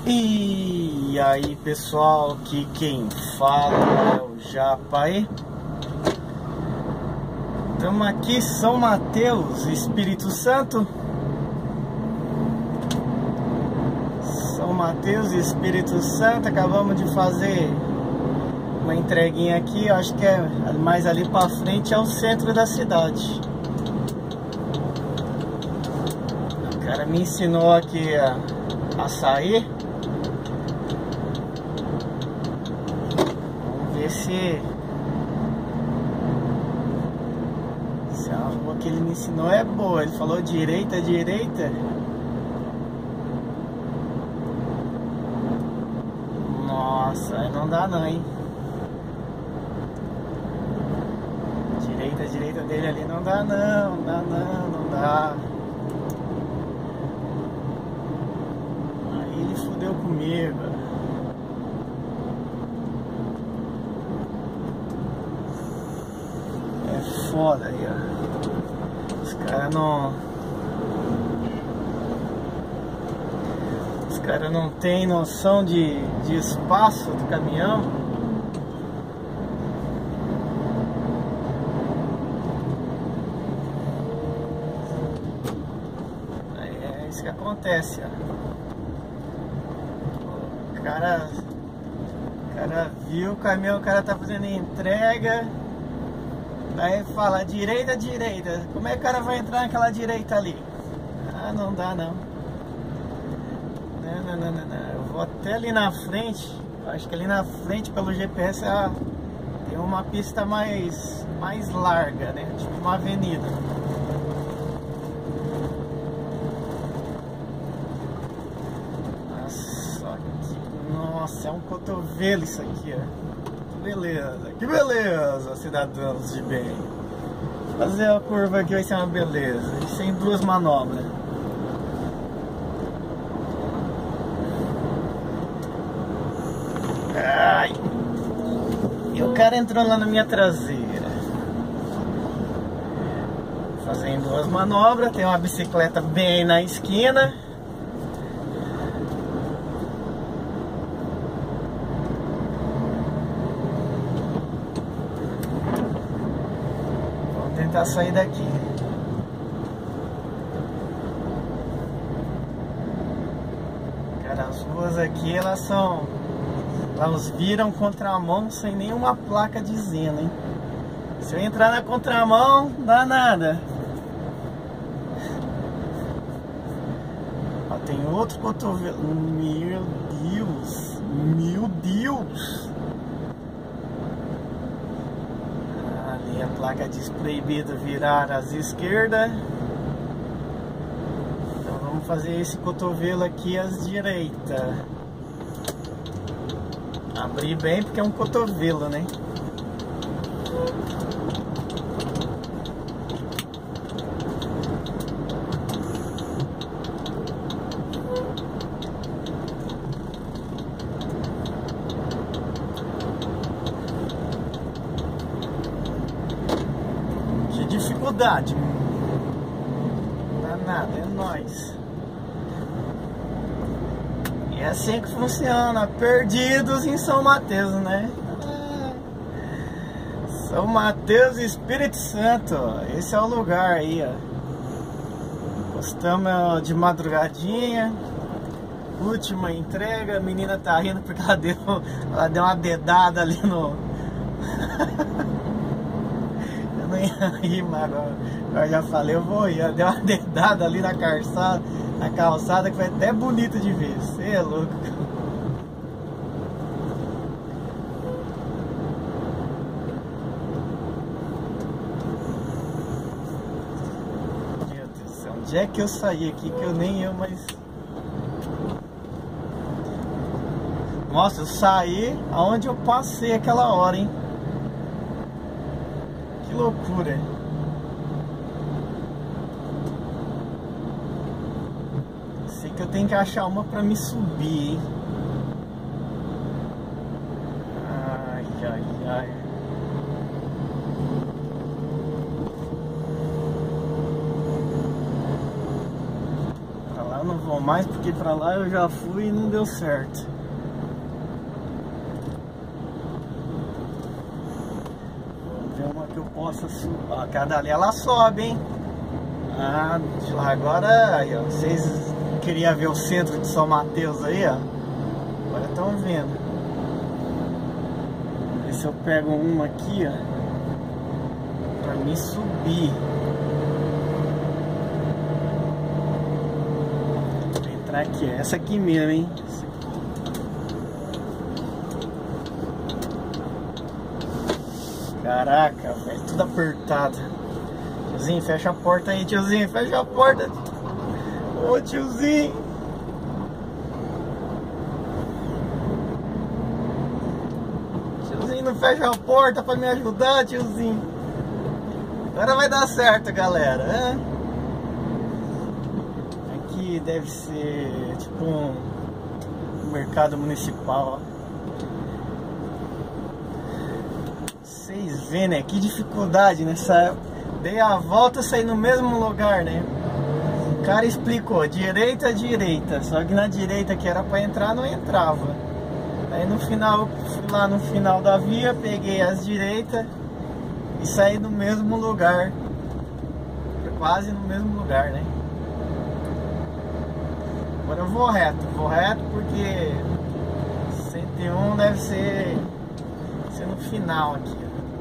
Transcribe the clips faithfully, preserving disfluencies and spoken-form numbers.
E aí pessoal, aqui quem fala é o Japa aí. Estamos aqui São Mateus, Espírito Santo. São Mateus, Espírito Santo. Acabamos de fazer uma entreguinha aqui. Acho que é mais ali para frente, é o centro da cidade. O cara me ensinou aqui a, a sair. Se, se a rua que ele me ensinou é boa. Ele falou direita, direita. Nossa, aí não dá não, hein? Direita, direita dele ali não dá não, não dá não, não dá. Aí ele fudeu comigo. Foda aí, ó. Os caras não. Os caras não tem noção de, de espaço do caminhão. Aí é isso que acontece, ó. O cara. O cara viu o caminhão, o cara tá fazendo entrega. Aí fala, direita, direita. Como é que o cara vai entrar naquela direita ali? Ah, não dá não. Não, não, não, não, não. Eu vou até ali na frente. Acho que ali na frente, pelo G P S, ah, tem uma pista mais, mais larga, né? Tipo uma avenida. Nossa, que, nossa, é um cotovelo isso aqui, ó. Beleza, que beleza, cidadãos de bem. Fazer a curva aqui vai ser uma beleza. Sem duas manobras. Ai. E o cara entrou lá na minha traseira. Fazendo duas manobras. Tem uma bicicleta bem na esquina. Tentar sair daqui. Cara, as ruas aqui, elas são, elas viram contramão sem nenhuma placa dizendo, hein? Se eu entrar na contramão, não dá nada. Ó, tem outro cotovelo. Meu Deus, meu Deus. A placa diz proibido virar às esquerdas. Então vamos fazer esse cotovelo aqui às direitas. Abrir bem porque é um cotovelo, né? Dificuldade. Não dá nada, é nóis. E é assim que funciona. Perdidos em São Mateus, né? São Mateus, Espírito Santo. Esse é o lugar aí, ó. Postamos de madrugadinha. Última entrega. A menina tá rindo porque ela deu, ela deu uma dedada ali no... Eu não ia rir, mas agora, agora já falei, eu vou ir. Deu uma dedada ali na calçada, na calçada que foi até bonito de ver. Você é louco. Meu Deus do céu, onde é que eu saí aqui que eu nem eu, mas... Nossa, eu saí aonde eu passei aquela hora, hein? Que loucura. Sei que eu tenho que achar uma pra me subir, hein? Ai, ai, ai. Lá eu não vou mais porque pra lá eu já fui e não deu certo. Vamos ver uma que eu possa subir. Ó, cada ali ela sobe, hein? Ah, de lá agora, aí, ó, vocês queriam ver o centro de São Mateus aí, ó. Agora estão vendo. Vamos ver se eu pego uma aqui, ó, pra me subir. Vou entrar aqui, essa aqui mesmo, hein? Essa aqui. Caraca, velho, tudo apertado. Tiozinho, fecha a porta aí, tiozinho, fecha a porta. Ô, tiozinho. Tiozinho, não fecha a porta pra me ajudar, tiozinho. Agora vai dar certo, galera, né? Aqui deve ser tipo um mercado municipal, ó. Vocês veem, né? Que dificuldade nessa... Dei a volta e saí no mesmo lugar, né? O cara explicou, direita, direita. Só que na direita que era pra entrar, não entrava. Aí no final, fui lá no final da via, peguei as direitas e saí no mesmo lugar. Quase no mesmo lugar, né? Agora eu vou reto, vou reto porque cento e um deve ser, ser no final aqui.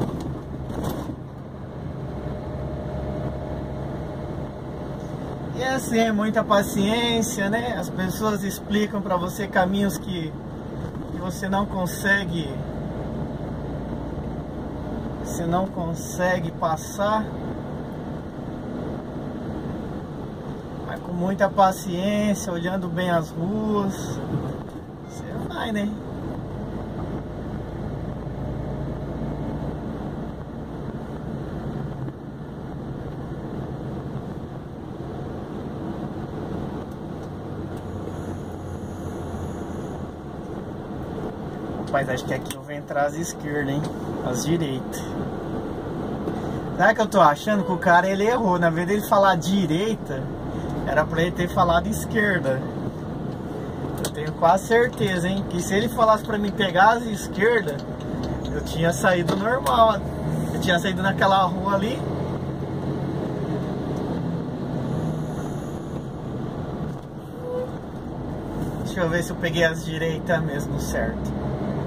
E assim, é muita paciência, né? As pessoas explicam pra você caminhos que, que você não consegue, você não consegue passar. Mas com muita paciência, olhando bem as ruas, você vai, né? Rapaz, acho que aqui eu vou entrar às esquerdas, hein? Às direitas. Sabe que eu tô achando que o cara ele errou? Na vez dele falar direita, era pra ele ter falado esquerda. Eu tenho quase certeza, hein? Que se ele falasse pra mim pegar as esquerdas, eu tinha saído normal. Eu tinha saído naquela rua ali. Deixa eu ver se eu peguei as direitas mesmo certo.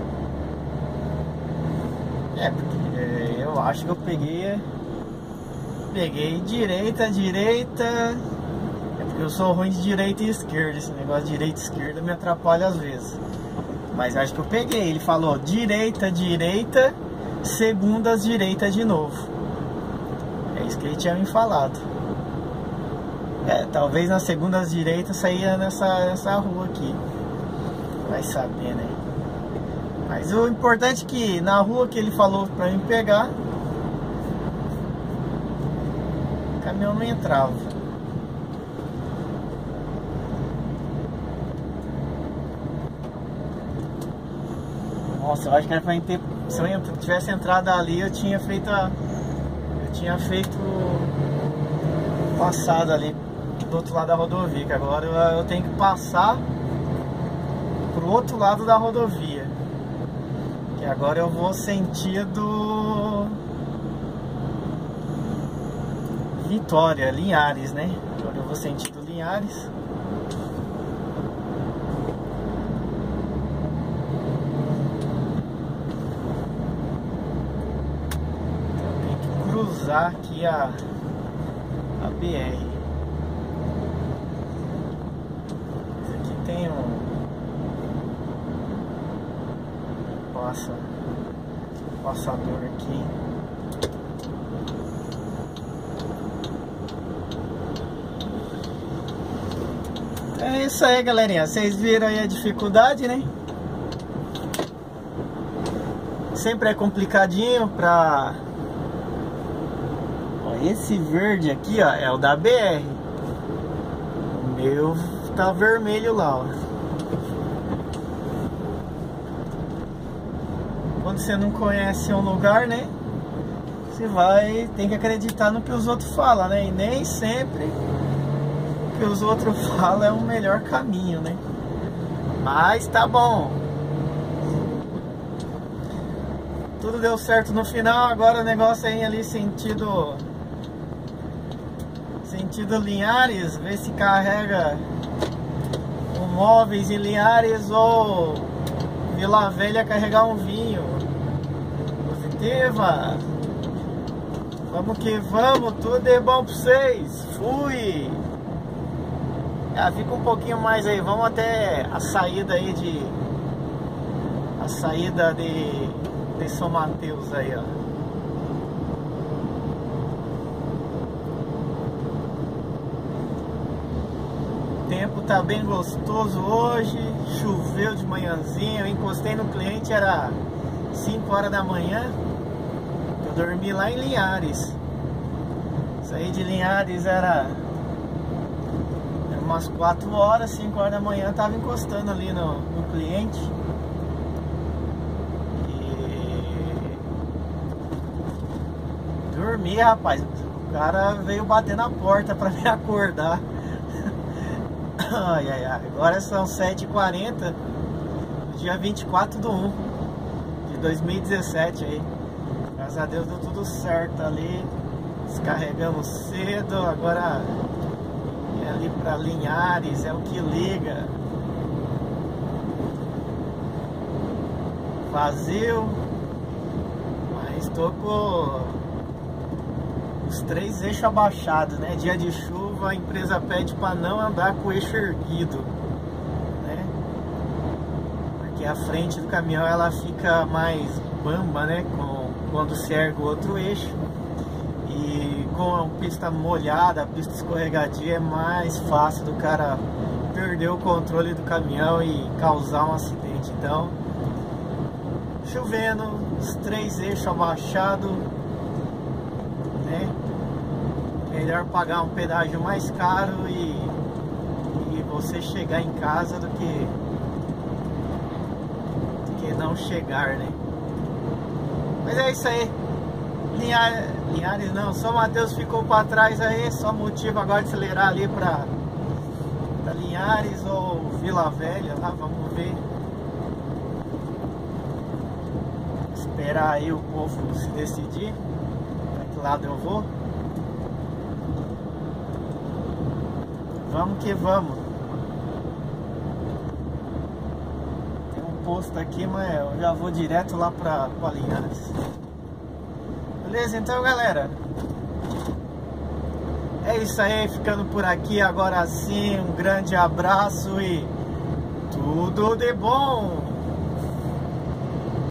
É, porque eu acho que eu peguei Peguei direita, direita. É porque eu sou ruim de direita e esquerda. Esse negócio de direita e esquerda me atrapalha às vezes. Mas acho que eu peguei. Ele falou direita, direita, segundas, direita de novo. É isso que ele tinha me falado. É, talvez nas segundas direitas saía nessa, nessa rua aqui. Vai saber, né? Mas o importante é que na rua que ele falou pra mim pegar, o caminhão não entrava. Nossa, eu acho que era pra ter, se eu tivesse entrado ali, eu tinha feito a, eu tinha feito passado ali do outro lado da rodovia, que agora eu, eu tenho que passar pro outro lado da rodovia. Que agora eu vou sentido Vitória, Linhares, né? Agora eu vou sentido Linhares. Então eu tenho que cruzar aqui a, a B R. Esse aqui tem um passa passador aqui. É isso aí, galerinha. Vocês viram aí a dificuldade, né? Sempre é complicadinho pra... Ó, esse verde aqui, ó, é o da B R. O meu tá vermelho lá, ó. Quando você não conhece um lugar, né? Você vai, tem que acreditar no que os outros falam, né? E nem sempre que os outros falam é o melhor caminho, né? Mas tá bom. Tudo deu certo no final, agora o negócio é ir ali sentido sentido Linhares, ver se carrega o Móveis em Linhares ou Vila Velha carregar um vinho. Positiva. Vamos que vamos, tudo é bom pra vocês. Fui. Ah, fica um pouquinho mais aí, vamos até a saída aí de a saída de, de São Mateus aí, ó. O tempo tá bem gostoso hoje, choveu de manhãzinha, eu encostei no cliente, era cinco horas da manhã, eu dormi lá em Linhares. Saí de Linhares era, era umas quatro horas, cinco horas da manhã, tava encostando ali no, no cliente. E dormi, rapaz, o cara veio bater na porta pra me acordar. Ai, ai, ai. Agora são sete e quarenta, dia vinte e quatro de um de dois mil e dezessete aí. Graças a Deus deu tudo certo ali. Descarregamos cedo, agora é ali pra Linhares, é o que liga. Vazio, mas tô com os três eixos abaixados, né? Dia de chuva, a empresa pede para não andar com o eixo erguido, né? Porque a frente do caminhão ela fica mais bamba, né? Com, quando se ergue o outro eixo. E com a pista molhada, a pista escorregadia, é mais fácil do cara perder o controle do caminhão e causar um acidente. Então, chovendo, os três eixos abaixados, né? Melhor pagar um pedágio mais caro e, e você chegar em casa do que, do que não chegar, né? Mas é isso aí. Linhares, Linhares não, São Mateus ficou para trás aí, só motivo agora de acelerar ali para Linhares ou Vila Velha, lá, vamos ver. Esperar aí o povo se decidir para que lado eu vou. Vamos que vamos. Tem um posto aqui, mas eu já vou direto lá para Linhares. Beleza, então galera, é isso aí, ficando por aqui agora sim, um grande abraço e tudo de bom!